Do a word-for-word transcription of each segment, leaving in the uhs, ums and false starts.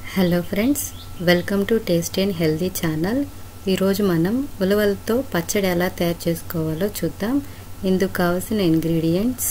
Hello friends, welcome to tasty and healthy channel. ఈరోజు మనం ఉలవలతో పచ్చడి ఎలా తయారు చేసుకోవాలో చూద్దాం. ఇందుకు కావాల్సిన ఇంగ్రీడియంట్స్: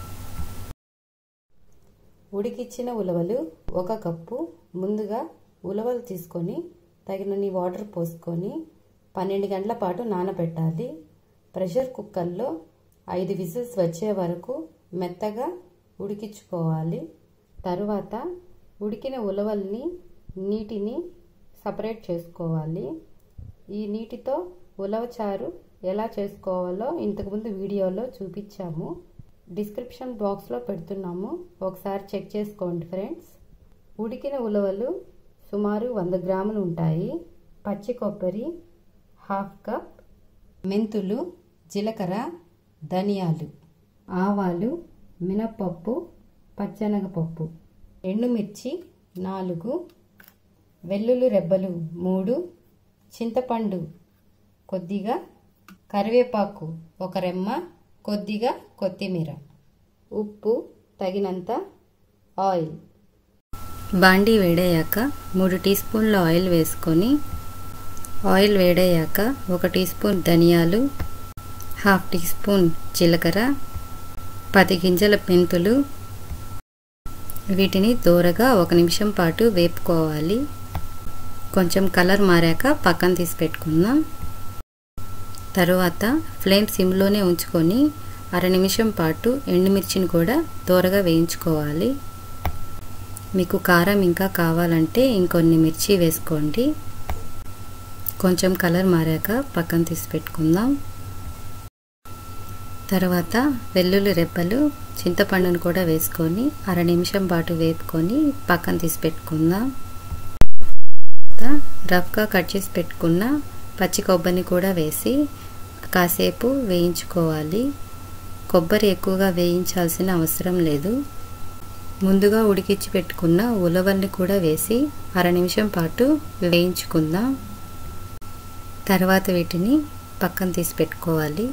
ఉడికిచ్చిన ఉలవలు ఒక కప్పు. ముందుగా ఉలవలు తీసుకొని తగినన్ని వాటర్ పోసుకొని పన్నెండు గంటల పాటు నానబెట్టాలి. ప్రెషర్ కుక్కర్లో ఐదు విజిల్స్ వచ్చే వరకు మెత్తగా ఉడికించుకోవాలి. తరువాత ఉడికిన ఉలవల్ని నీటిని సపరేట్ చేసుకోవాలి. ఈ నీటితో ఉలవచారు ఎలా చేసుకోవాలో ఇంతకుముందు వీడియోలో చూపించాము. డిస్క్రిప్షన్ బాక్స్లో పెడుతున్నాము, ఒకసారి చెక్ చేసుకోండి ఫ్రెండ్స్. ఉడికిన ఉలవలు సుమారు వంద గ్రాములు ఉంటాయి. పచ్చి కొబ్బరి హాఫ్ కప్, మెంతులు, జీలకర్ర, ధనియాలు, ఆవాలు, మినప్పప్పు, పచ్చెనగపప్పు, ఎండుమిర్చి నాలుగు, వెల్లుల్లి రెబ్బలు మూడు, చింతపండు కొద్దిగా, కరివేపాకు ఒక రెమ్మ, కొద్దిగా కొత్తిమీర, ఉప్పు తగినంత, ఆయిల్. బాండీ వేడయ్యాక మూడు టీ స్పూన్ల ఆయిల్ వేసుకొని ఆయిల్ వేడయ్యాక ఒక టీ స్పూన్ ధనియాలు, హాఫ్ టీ స్పూన్ జీలకర్ర, పది గింజల మెంతులు, వీటిని దోరగా ఒక నిమిషం పాటు వేపుకోవాలి. కొంచెం కలర్ మారాక పక్కన తీసి పెట్టుకుందాం. తరువాత ఫ్లేమ్ సిమ్లోనే ఉంచుకొని అర నిమిషం పాటు ఎండుమిర్చిని కూడా దోరగా వేయించుకోవాలి. మీకు కారం ఇంకా కావాలంటే ఇంకొన్ని మిర్చి వేసుకోండి. కొంచెం కలర్ మారాక పక్కన తీసి పెట్టుకుందాం. తర్వాత వెల్లుల్లి రెబ్బలు, చింతపండును కూడా వేసుకొని అర నిమిషం పాటు వేపుకొని పక్కన తీసి పెట్టుకుందాం. రఫ్గా కట్ చేసి పెట్టుకున్న పచ్చి కొబ్బరిని కూడా వేసి కాసేపు వేయించుకోవాలి. కొబ్బరి ఎక్కువగా వేయించాల్సిన అవసరం లేదు. ముందుగా ఉడికించి పెట్టుకున్న ఉలవల్ని కూడా వేసి అర నిమిషం పాటు వేయించుకుందాం. తర్వాత వీటిని పక్కన తీసి పెట్టుకోవాలి.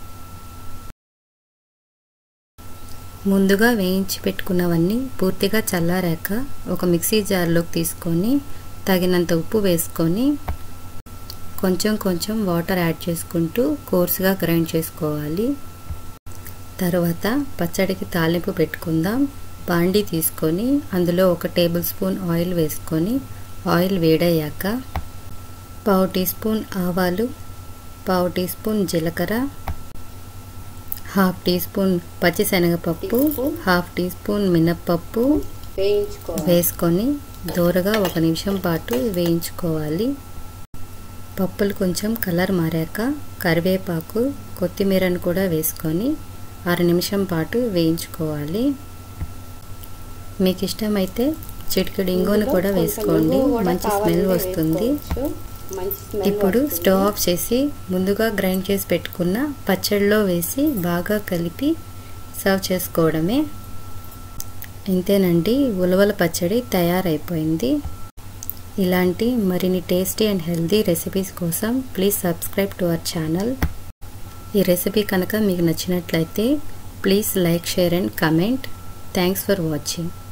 ముందుగా వేయించి పెట్టుకున్నవన్నీ పూర్తిగా చల్లారాక ఒక మిక్సీ జార్లోకి తీసుకొని తగినంత ఉప్పు వేసుకొని కొంచెం కొంచెం వాటర్ యాడ్ చేసుకుంటూ కోర్సుగా గ్రైండ్ చేసుకోవాలి. తర్వాత పచ్చడికి తాలింపు పెట్టుకుందాం. బాండీ తీసుకొని అందులో ఒక టేబుల్ స్పూన్ ఆయిల్ వేసుకొని ఆయిల్ వేడయ్యాక పావు టీ స్పూన్ ఆవాలు, పావు టీ స్పూన్ జీలకర్ర, హాఫ్ టీ స్పూన్ పచ్చిశనగపప్పు, హాఫ్ టీ స్పూన్ మినప్పప్పు వేసుకొని దోరగా ఒక నిమిషం పాటు వేయించుకోవాలి. పప్పులు కొంచెం కలర్ మారాక కరివేపాకు, కొత్తిమీరను కూడా వేసుకొని అర నిమిషం పాటు వేయించుకోవాలి. మీకు ఇష్టమైతే చిటికెడు ఇంగువను కూడా వేసుకోండి, మంచి స్మెల్ వస్తుంది. ఇప్పుడు స్టవ్ ఆఫ్ చేసి ముందుగా గ్రైండ్ చేసి పెట్టుకున్న పచ్చడిలో వేసి బాగా కలిపి సర్వ్ చేసుకోవడమే. ఇంతేనండి, ఉలవల పచ్చడి తయారైపోయింది. ఇలాంటి మరిన్ని టేస్టీ అండ్ హెల్దీ రెసిపీస్ కోసం please subscribe to our channel. ఈ రెసిపీ కనుక మీకు నచ్చినట్లయితే please like, share and comment. Thanks for watching.